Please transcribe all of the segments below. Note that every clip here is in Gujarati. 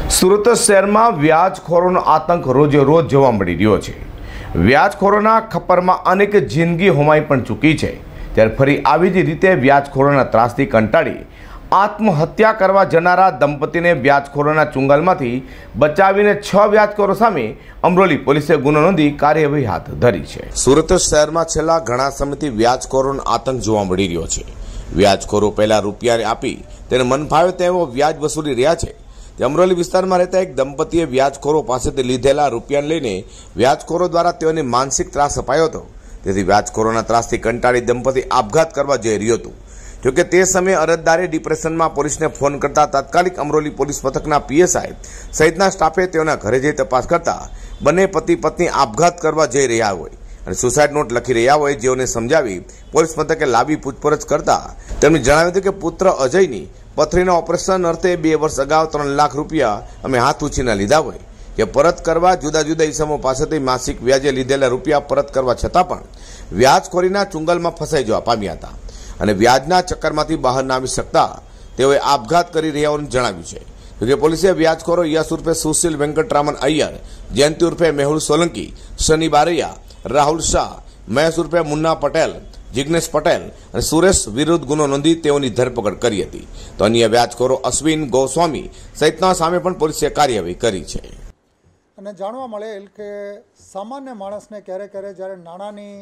સુરત શહેરમાં વ્યાજખોરોનો આતંક રોજે રોજ જોવા મળી રહ્યો છે। વ્યાજખોરોના ખપ્પરમાં અનેક જિંદગી હોમાઈ પણ ચૂકી છે, ત્યારે ફરી આવી જ રીતે વ્યાજખોરોના ત્રાસથી કંટાળી આત્મહત્યા કરવા જનારા દંપતીને વ્યાજખોરોના ચુંગાલમાંથી બચાવીને 6 વ્યાજખોરો સામે અમરોલી પોલીસે ગુનો નોંધી કાર્યવાહી હાથ ધરી છે। સુરત શહેરમાં છેલ્લા ઘણા સમયથી વ્યાજખોરોનો આતંક જોવા મળી રહ્યો છે। વ્યાજખોરો પહેલા રૂપિયા આપી તેને મન ફાવે તેવો વ્યાજ વસૂલી રહ્યા છે। અમરોલી વિસ્તારમાં રહેતા એક દંપતીએ વ્યાજખોરો પાસેથી લીધેલા રૂપિયા લઈને વ્યાજખોરો દ્વારા તેઓને માનસિક ત્રાસ અપાયો હતો, તેથી વ્યાજખોરોના ત્રાસથી કંટાળી દંપતી આપઘાત કરવા જઈ રહ્યું હતું। જોકે તે સમયે અરજદારે ડિપ્રેશનમાં પોલીસને ફોન કરતા તાત્કાલિક અમરોલી પોલીસ મથકના પીએસઆઈ સહિતના સ્ટાફે તેઓના ઘરે જઈ તપાસ કરતા બંને પતિ પત્ની આપઘાત કરવા જઈ રહ્યા હોય અને સુસાઇડ નોટ લખી રહ્યા હોય, જેઓને સમજાવી પોલીસ મથકે લાવી પૂછપરછ કરતા તેમણે જણાવ્યું હતું કે પુત્ર અજયની પથરીના ઓપરેશન અર્થે 2 વર્ષ અગાઉ 3 લાખ રૂપિયા અમે હાથ ઉછીના લીધા હોય કે પરત કરવા જુદા જુદા ઇસમો પાસેથી માસિક વ્યાજે લીધેલા રૂપિયા પરત કરવા છતાં પણ વ્યાજખોરીના ચુંગલમાં ફસાઈ જવા પામ્યા હતા અને વ્યાજના ચક્કરમાંથી બહાર ના આવી શકતા તેઓએ આપઘાત કરી રહ્યા હોવાનું જણાવ્યું છે। જોકે પોલીસે વ્યાજખોરો યશ ઉર્ફે સુશીલ વેંકટરામન અય્યર, જયંતિ ઉર્ફે મેહુલ સોલંકી, શનિ બારૈયા, રાહુલ શાહ, મહેશ ઉર્ફે મુન્ના પટેલ, જિગ્નેશ પટેલ અને સુરેશ વિરુદ્ધ ગુનો નોંધી તેઓની ધરપકડ કરી હતી, તો અન્ય વ્યાજખોરો અશ્વિન ગોસ્વામી સહિતના સામે પણ પોલીસે કાર્યવાહી કરી છે। અને જાણવા મળેલ કે સામાન્ય માણસને ક્યારે ક્યારે જ્યારે નાણાંની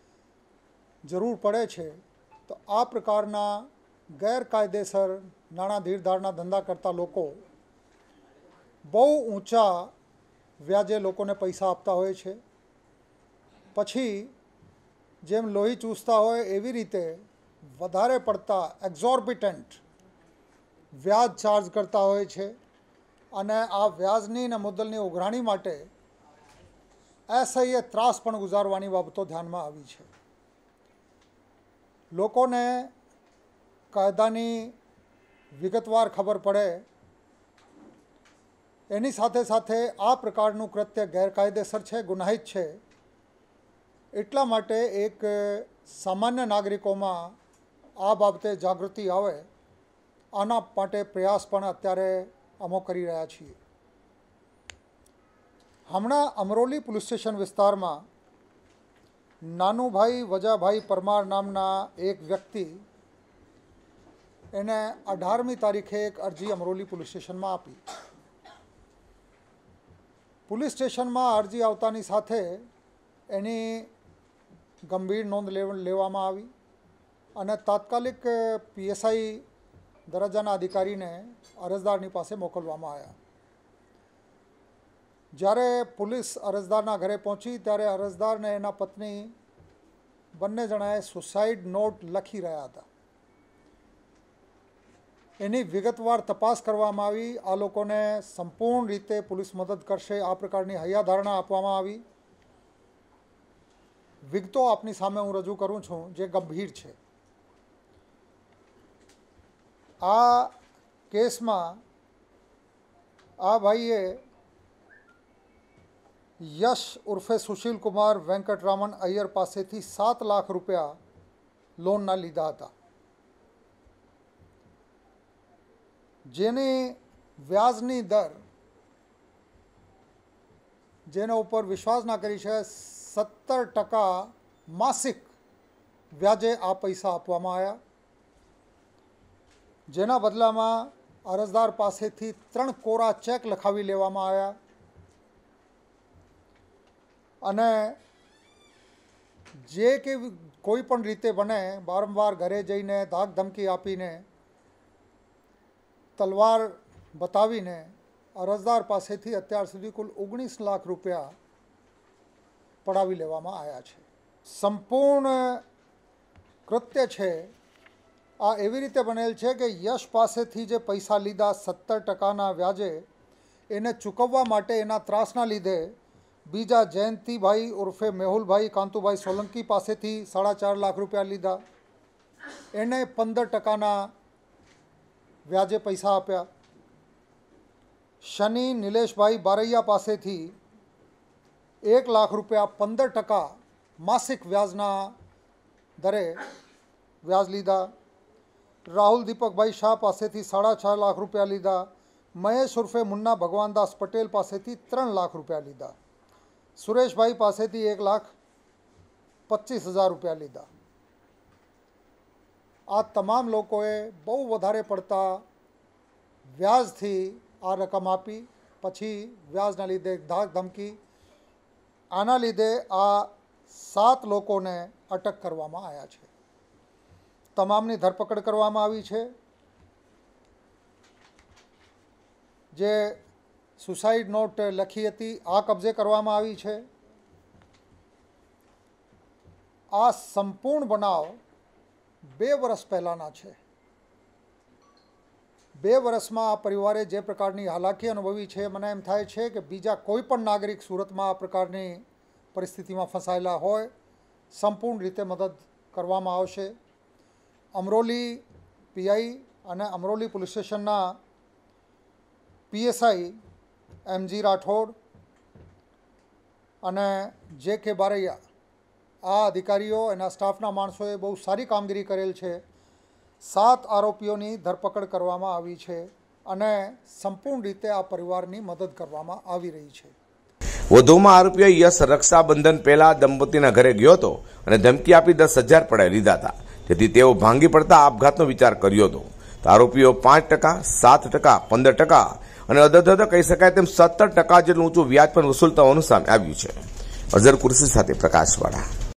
જરૂર પડે છે તો આ પ્રકારના ગેરકાયદેસર નાણાં ધીરધારના ધંધા કરતા લોકો બહુ ઊંચા વ્યાજે લોકોને પૈસા આપતા હોય છે। પછી જેમ લોહી ચૂસતા હોય એવી રીતે વધારે પડતા એક્ઝોર્બિટન્ટ વ્યાજ ચાર્જ કરતા હોય છે અને આ વ્યાજની અને મુદ્દલની ઉઘરાણી માટે અસહ્ય ત્રાસ પણ ગુજારવાની બાબતો ધ્યાનમાં આવી છે। લોકોને કાયદાની વિગતવાર ખબર પડે એની સાથે સાથે આ પ્રકારનું કૃત્ય ગેરકાયદેસર છે, ગુનાહિત છે, એટલા માટે એક સામાન્ય નાગરિકોમાં આ બાબતે જાગૃતિ આવે આના માટે પ્રયાસ પણ અત્યારે અમો કરી રહ્યા છીએ। હમણાં અમરોલી પોલીસ સ્ટેશન વિસ્તારમાં નાનુભાઈ વજાભાઈ પરમાર નામના એક વ્યક્તિ એને 18મી તારીખે એક અરજી અમરોલી પોલીસ સ્ટેશનમાં આપી। પોલીસ સ્ટેશનમાં અરજી આવતાની સાથે એની ગંભીર નોંધ લેવામાં આવી અને તાત્કાલિક પીએસઆઈ દરજ્જાના અધિકારીને અરજદારની પાસે મોકલવામાં આવ્યા। જ્યારે પોલીસ અરજદારના ઘરે પહોંચી ત્યારે અરજદારને એના પત્ની બંને જણાએ સુસાઇડ નોટ લખી રહ્યા હતા। એની વિગતવાર તપાસ કરવામાં આવી। આ લોકોને સંપૂર્ણ રીતે પોલીસ મદદ કરશે આ પ્રકારની હૈયાધારણા આપવામાં આવી। વિગતો આપની સામે હું રજૂ કરું છું જે ગંભીર છે। આ કેસમાં આ ભાઈએ યશ ઉર્ફે સુશીલ કુમાર વેંકટરામન અય્યર પાસેથી 7 લાખ રૂપિયા લોનના લીધા હતા, જેની વ્યાજની દર જેના ઉપર વિશ્વાસ ના કરી શકે 17% માસિક વ્યાજે આ પૈસા આપવામાં આવ્યા, જેના બદલામાં અરજદાર પાસેથી 3 કોરા ચેક લખાવી લેવામાં આવ્યા અને જે કે કોઈ પણ રીતે બને વારંવાર ઘરે જઈને ધાક ધમકી આપીને તલવાર બતાવીને અરજદાર પાસેથી અત્યાર સુધી કુલ 19 લાખ રૂપિયા પડાવી લેવામાં આવ્યા છે। સંપૂર્ણ કૃત્ય છે આ એવી રીતે બનેલ છે કે યશ પાસેથી જે પૈસા લીધા 17%ના વ્યાજે એને ચૂકવવા માટે એના ત્રાસના લીધે બીજા જયંતિભાઈ ઉર્ફે મેહુલભાઈ કાંતુભાઈ સોલંકી પાસેથી 4.5 લાખ રૂપિયા લીધા, એને 15%ના વ્યાજે પૈસા આપ્યા। શનિ નિલેશભાઈ બારૈયા પાસેથી 1 લાખ રૂપિયા 15% માસિક વ્યાજના દરે વ્યાજ લીધા। રાહુલ દીપકભાઈ શાહ પાસેથી 6.5 લાખ રૂપિયા લીધા। મહેશ ઉર્ફે મુન્ના ભગવાનદાસ પટેલ પાસેથી 3 લાખ રૂપિયા લીધા, સુરેશભાઈ પાસેથી 1,25,000 રૂપિયા લીધા। આ તમામ લોકોએ બહુ વધારે પડતા વ્યાજથી આ રકમ આપી, પછી વ્યાજના લીધે ધાક ધમકી, આના લીધે આ 7 લોકોને અટક કરવામાં આવ્યા છે। તમામની ધરપકડ કરવામાં આવી છે। જે સુસાઇડ નોટ લખી હતી આ કબજે કરવામાં આવી છે। આ સંપૂર્ણ બનાવ 2 વર્ષ પહેલાંના છે। 2 વર્ષમાં આ પરિવારે જે પ્રકારની હાલાકી અનુભવી છે, મને એમ થાય છે કે બીજા કોઈ પણ નાગરિક સુરતમાં આ પ્રકારની પરિસ્થિતિમાં ફસાયેલા હોય, સંપૂર્ણ રીતે મદદ કરવામાં આવશે। અમરોલી પીઆઈ અને અમરોલી પોલીસ સ્ટેશનના પીએસઆઈ એમજી રાઠોડ અને જે કે બારૈયા, આ અધિકારીઓ એના સ્ટાફના માણસોએ બહુ સારી કામગીરી કરેલ છે। 7 આરોપીઓની ધરપકડ કરવામાં આવી છે અને સંપૂર્ણ રીતે આ પરિવારની મદદ કરવામાં આવી રહી છે। વધુમાં આરોપીએ યશ રક્ષાબંધન પહેલા દંપતીના ઘરે ગયો હતો અને ધમકી આપી 10,000 પડાવી લીધા હતા, જેથી તેઓ ભાંગી પડતા આપઘાતનો વિચાર કર્યો હતો। તો આરોપીઓ 5%, 7%, 15% અને અધર કહી શકાય તેમ 17% જેટલું ઊંચું વ્યાજ પણ વસૂલતા હોવાનું સામે આવ્યું છે। અઝર કુર્સી સાથે પ્રકાશવાળા।